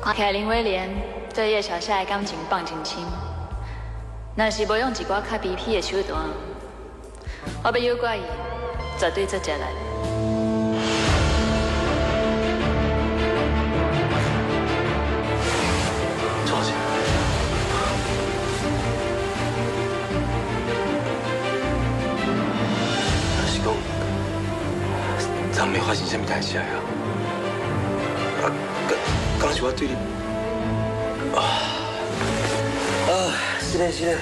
看起来林威廉对叶小夏的感情放真深，若是无用一寡较卑鄙的手段，我要诱拐伊，绝对做食力。 坐下。若是讲，昨暝发生什么代志啊？刚是我对你，失礼失礼，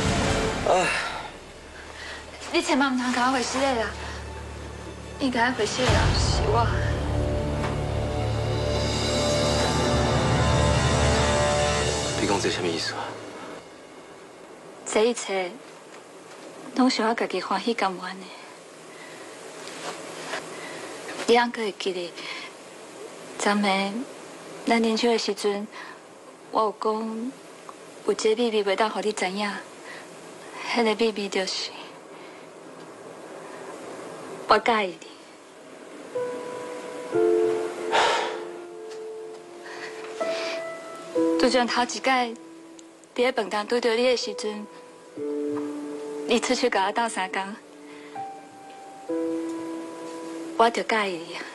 你千万唔通甲我回失礼啦！应该回失礼啦，是我。 你讲这什么意思啊？ 这一切拢是我家己欢喜甘愿的。你还阁会记得？昨暝咱啉酒的时阵，我有讲有一个秘密袂当互你知影，迄个秘密就是我介意你。就像头一摆伫咧饭堂拄到你的时阵，你出去甲我斗相共，我就介意你啊。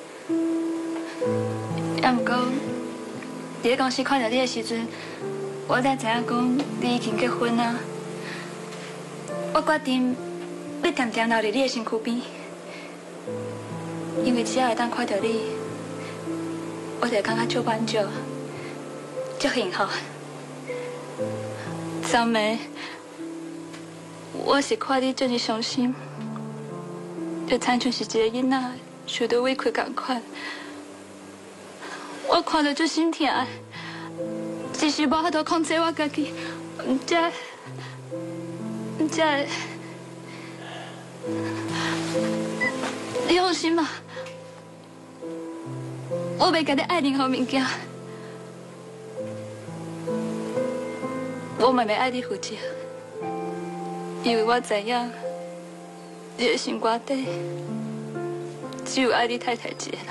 也毋过，伫咧公司看到你的时阵，我才知影讲你已经结婚啊。我决定要常常留伫你的身躯边，因为只要会当看到你，我就感觉足满足，足幸福。昨暝，我是看你这么伤心，就亲像是一个囡仔受到委屈共款。我看到足心痛，只是无法度控制我家己，唔知。你放心吧，我袂甲你爱任何物件，我嘛袂爱你负责，因为我知影，你的心肝底只有爱你太太一个人。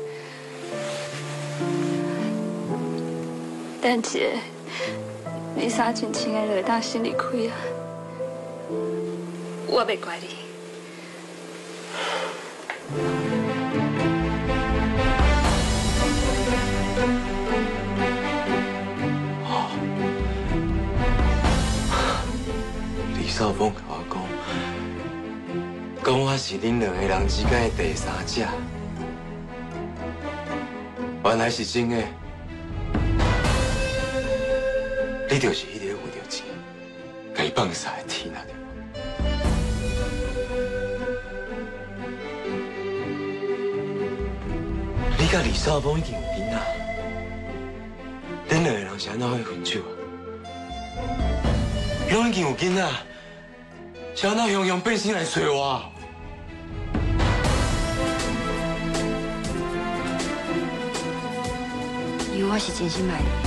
但一个你三寸情的就会当心里开啊！我袂怪你。 李少峰甲我讲我是恁两个人之间的第三者，原来是真的。你就是迄个为着钱，甲伊放下的天啊！你甲李少峰已经有囡仔，恁两个人是安怎会分手啊？拢已经有囡仔，是安怎雄雄变心来找我？ 因为我是真心爱你。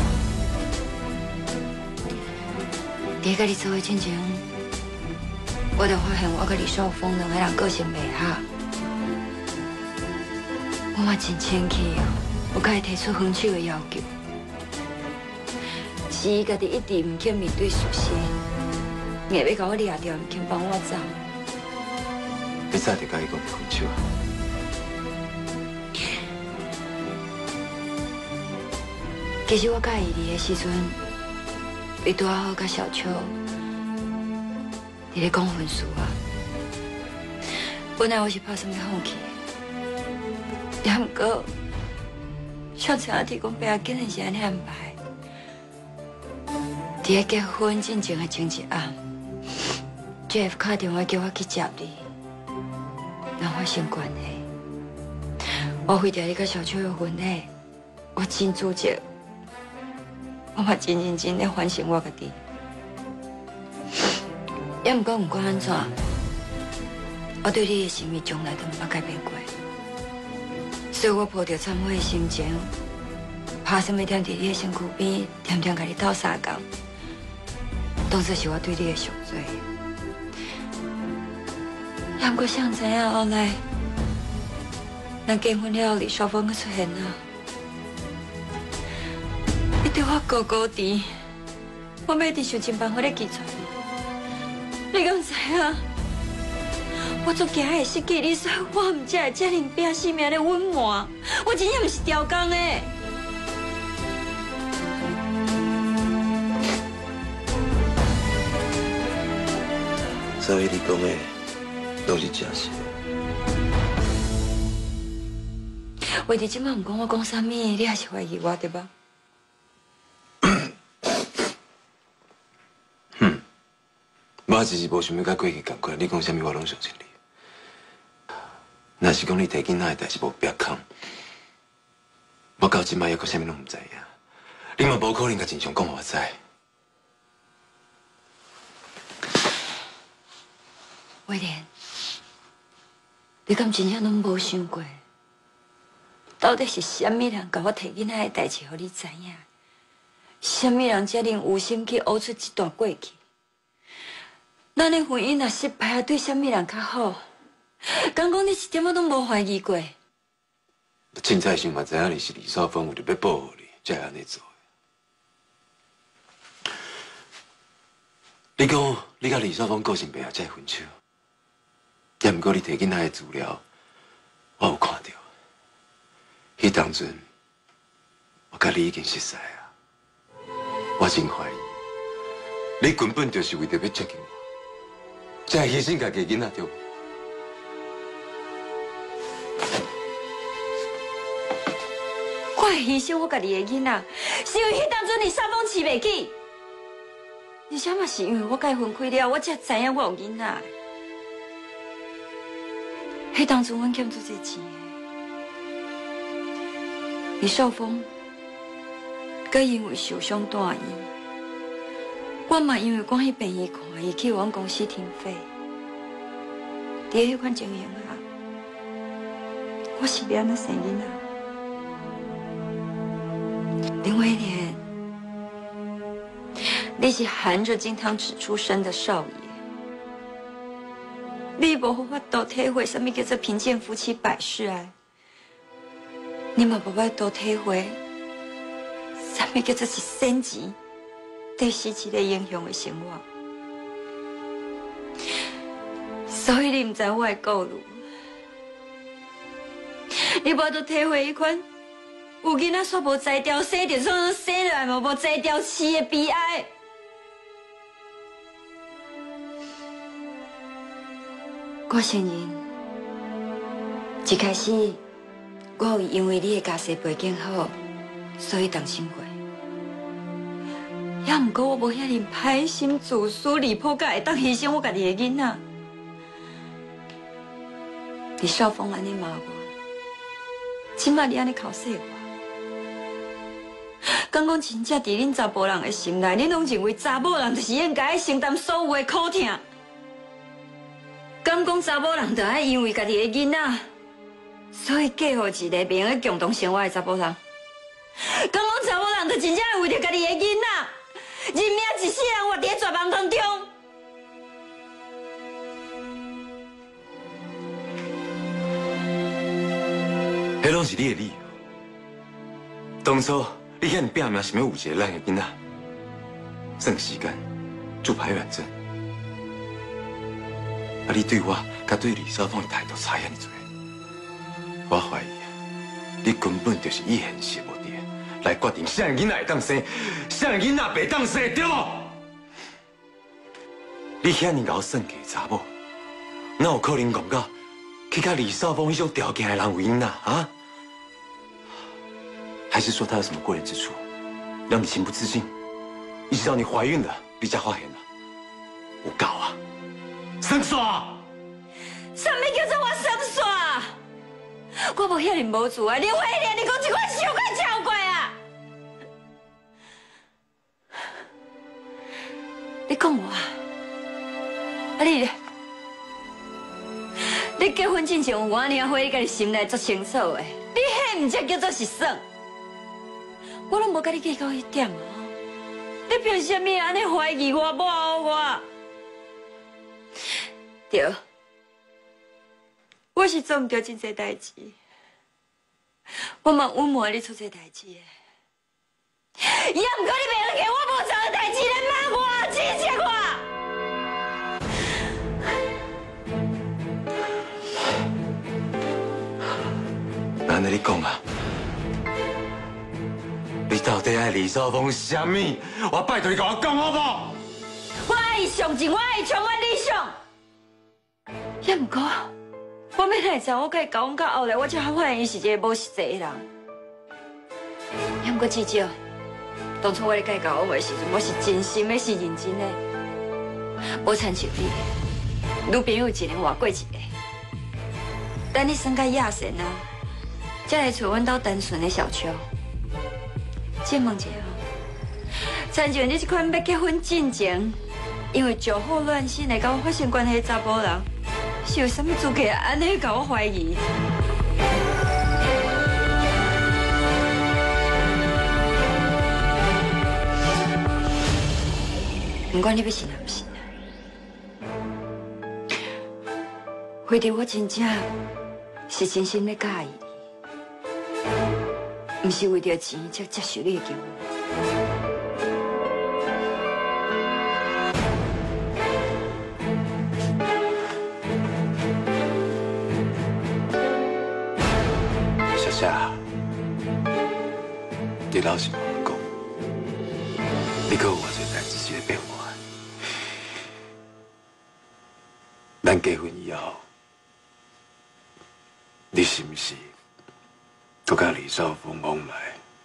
伫甲你做伙之前，我就发现我甲李少峰两个人个性袂合，我嘛真生气哦，我甲伊提出分手的要求，是伊家己一直唔肯面对事实，硬要甲我掠掉，唔肯帮我走。 你早就甲伊讲分手啊？ 其实我介意你的时阵。伊拄好甲小秋伫咧讲分数啊！本来我是打算要放弃，也毋过小秋阿弟讲爸阿竟然是安尼安排。伫咧结婚进前的前一暗，Jeff 打电话叫我去接你，然后发生关系。我为着你甲小秋的婚礼，我真自责。我嘛真认真咧反省我家己，也毋管安怎，我对你的心意从来都毋捌改变过。所以我抱着忏悔的心情，打算要踮伫你的身躯边，天天甲你斗相共，当作是我对你的赎罪。也毋过谁知影后来，咱结婚了，李少峰佮出现了。 我高高低，我要伫想尽办法来记住你。你敢知影？我足惊会失去你，所以我唔才会这样拼性命的温暖。我真正唔是刁工的。 所以你讲的都是真实。 话题即摆唔讲我讲啥物，你还是怀疑我对吧？ 我只是无想要甲过去同款，你讲啥物我拢相信你。若是讲你提囡仔的代志无避空，我到即摆还阁啥物拢唔知影，你嘛无可能甲真相讲互我知。 威廉，你敢真正拢无想过，到底是啥物人甲我提囡仔的代志，互你知影？啥物人才能有心去挖出这段过去？咱的婚姻若失败，对啥物人较好？敢讲你一点仔拢无怀疑过？ 凊彩想嘛知影你是李少峰为着要保护你，才会安尼做的。你讲你甲李少峰个性不合，才会分手。也毋过你摕囡仔的资料，我有看到。迄当阵，我甲你已经熟识啊。我真怀疑，你根本就是为着要接近我，才会牺牲家己的囡仔，对无？ 我会牺牲我家己的囡仔，是因为迄当阵你少峰饲袂起，而且嘛是因为我甲伊分开了，我才知影我有囡仔。迄当阵阮欠足侪钱的，李少峰，佮因为受伤住院，我嘛因为赶去病院看伊，去阮公司停费。伫迄款情形下，我是要安怎生囡仔？林威廉，你是含着金汤匙出生的少爷，你无法度体会什么叫做贫贱夫妻百事哀，你嘛无法度体会什么叫做是省钱对死一个英雄的生活，所以你唔知我的顾虑，你无法度体会迄款。有囡仔煞无才调生，就算生落来嘛无才调饲的悲哀。我承认，一开始我有因为你的家世背景好，所以动心过。也毋过我无遐尼歹心自私离谱，甲会当牺牲我家己的囡仔。李少峰安尼骂我，即摆你安尼口说我。敢讲真正伫恁查甫人的心内，恁拢认为查某人就是应该承担所有的苦痛。敢讲查某人就爱因为家己的囡仔，所以嫁予一个袂用共同生活的查甫人。敢讲查某人就真正会为着家己的囡仔，认命一世人活伫绝望当中。 迄拢是你的理由。当初。你遐尼拼命，想要有一个咱的囡仔，算时间就排卵针。啊，你对我甲对李少峰的态度差遐尼多，我怀疑你根本就是以现实目的来决定啥囡仔会当生，啥囡仔袂当生，对无？你遐尼敖算计的查某，哪有可能讲到去甲李少峰迄种条件的人有囡仔啊？还是说他有什么过人之处，让你情不自禁，一直到你怀孕了，你才发现了？有够啊！生耍！ 什么叫做我生耍？我无遐尼无自爱，你威廉，你讲这款伤快超过啊！你讲我啊？啊你结婚之前有我尼花，你家己心内足清楚的，你迄唔才叫做是耍。我拢无甲你计较迄点哦，你凭什么安尼怀疑我、抹黑我？对，我是做唔到真侪代志，我嘛隐瞒你出这代志的， 也毋过你袂当给我无做的代志来骂我、指责我。安尼你讲啊？你到底爱李少峰是啥物？我拜托你甲我讲好不好？ 我爱伊上进，我爱伊充满理想。也毋过，我要来知我甲伊交往到后来，我才发现伊是一个无实际的人。也毋过至少，当初我咧甲伊交往的时阵，我是真心的，是认真的，无亲像你，女朋友一年换过一个。等你生个亚神啊，才来找阮兜单纯的小秋。请问一下，亲像你这款要结婚进前，因为酒后乱性来甲我发生关系的查甫人，是有啥物资格安尼甲我怀疑？不管你要信还不信啊，为着我真正是真心要介意你，不是为着钱才接受你的求婚。 小夏，你老实跟我讲，你还有偌侪代志是要变我的？咱结婚以后，你是不是都甲李少峰往来？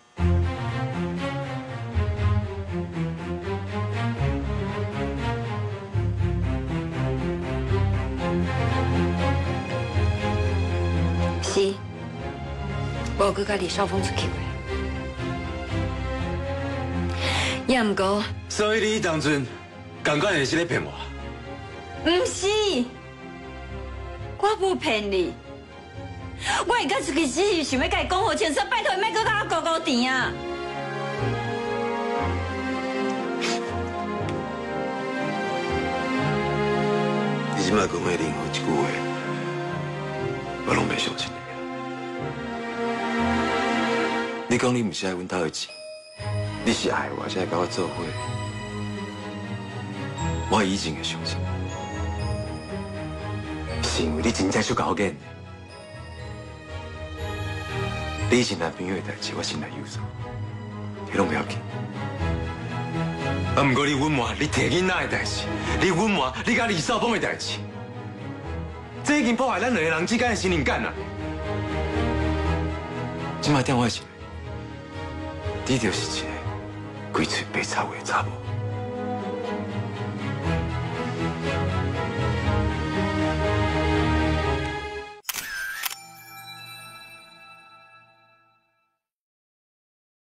是，我有去甲李少峰出去过。也毋过， 所以你当阵感觉也是咧骗我？ 毋是，我无骗你。我会甲出去只是想要甲伊讲好清楚，拜托你莫搁甲我勾勾甜啊！ 你即摆讲的任何一句话，我拢袂相信你啊！你讲你毋是爱阮兜的钱，你是爱我，才会甲我做伙。我以前会相信，是因为你真正足够瘾。你以前男朋友的代志，我心内有数，迄拢不要紧。啊，不过你隐瞒你摕囡仔的代志，你隐瞒你甲李少峰的代志，这已经破坏咱两个人之间的信任感啦。今摆电话是，你就是一个鬼嘴白吵的查某。